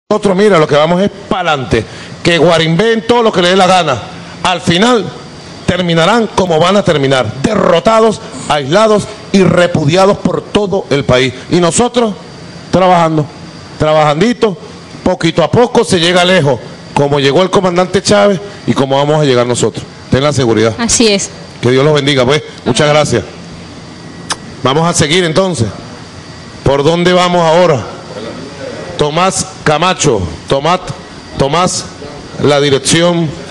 Nosotros, mira, lo que vamos es para adelante. Que guarimbeen todo lo que le dé la gana. Al final terminarán como van a terminar, derrotados, aislados y repudiados por todo el país. Y nosotros trabajando, trabajandito, poquito a poco se llega lejos, como llegó el comandante Chávez y como vamos a llegar nosotros. Ten la seguridad. Así es. Que Dios los bendiga, pues. Muchas gracias. Vamos a seguir entonces. ¿Por dónde vamos ahora? Tomás Camacho. Tomás, la dirección